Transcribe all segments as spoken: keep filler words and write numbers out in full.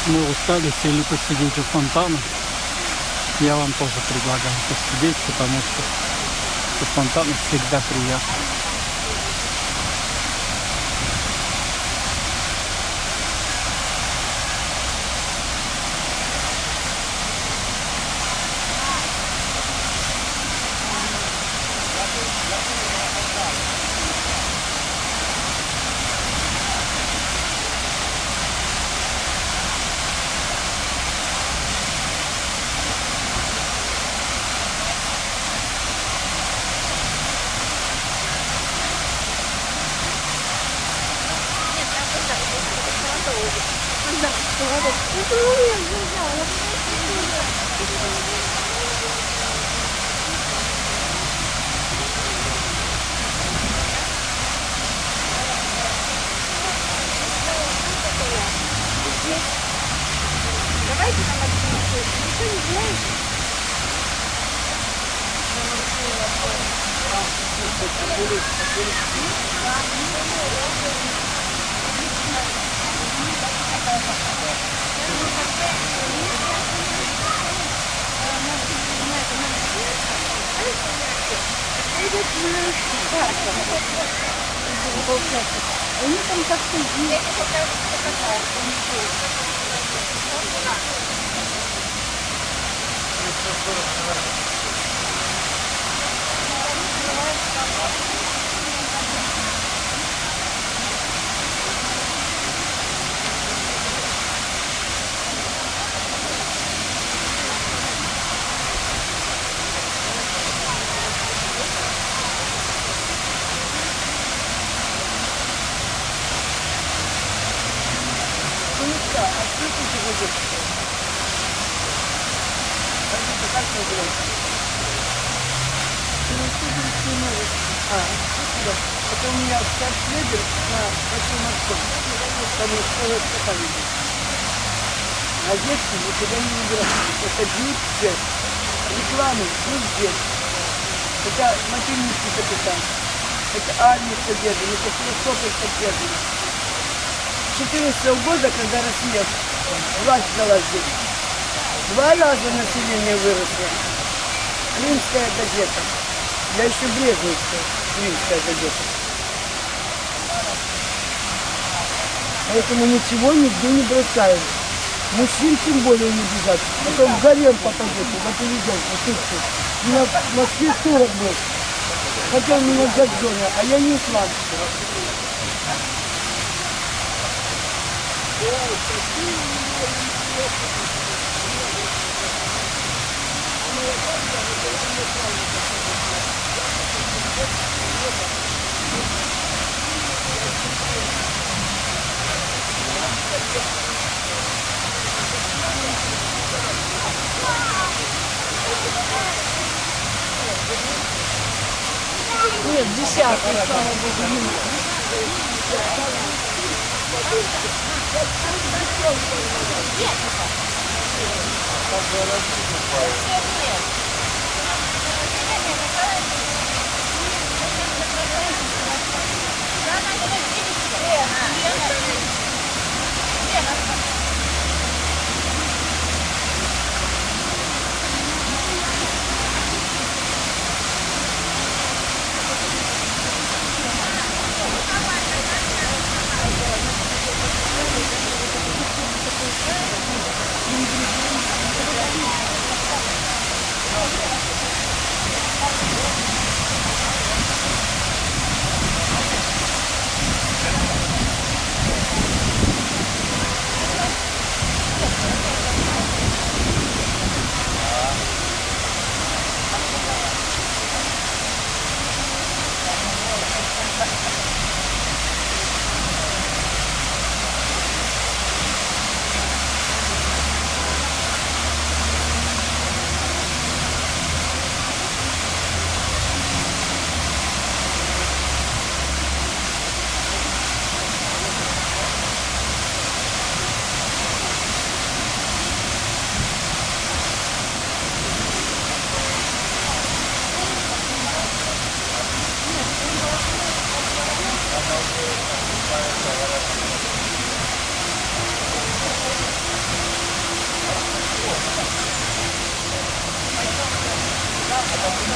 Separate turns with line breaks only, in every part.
Мы устали, сели посидеть у фонтана. Я вам тоже предлагаю посидеть, потому что у фонтана всегда приятно.
Давайте нам объясните, ничего не знаете? Они там как-то есть.
А, это у меня стартследер на большой морской. Там есть целая стакана. А детки никуда не играют. Это бьют рекламы, бьют. Это материнский капитан. Это армия содержит, это философия содержит. С четырнадцатого года, когда Россия власть дала здесь, два раза население выросло. Крымская газета. Я еще Брежневская, Крымская газета. Поэтому ничего нигде не бросаем. Мужчин тем более не бежать. Потом в гарем попадете, на поведенку, тысячу. У меня в Москве сорок был. Хотел меня взять в доме, а я не ислам. Нет, десятый, слава богу, не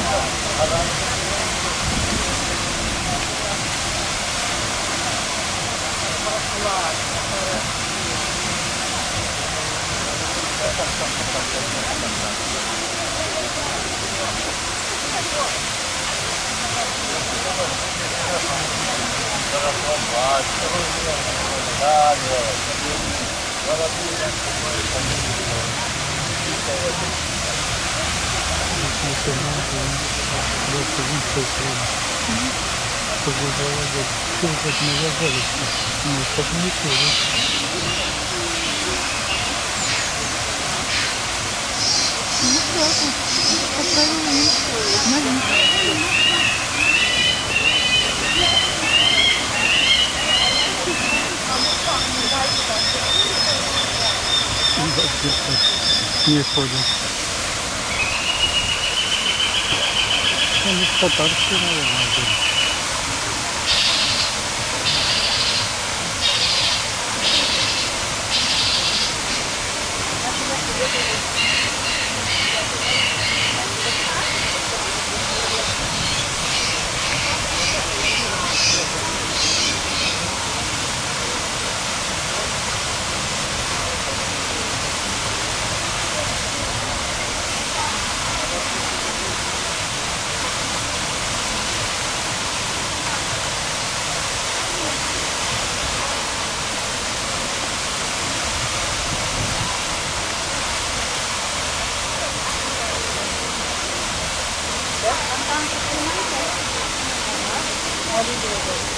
Не ходят. Они татарские, наверное, были.
Там, там,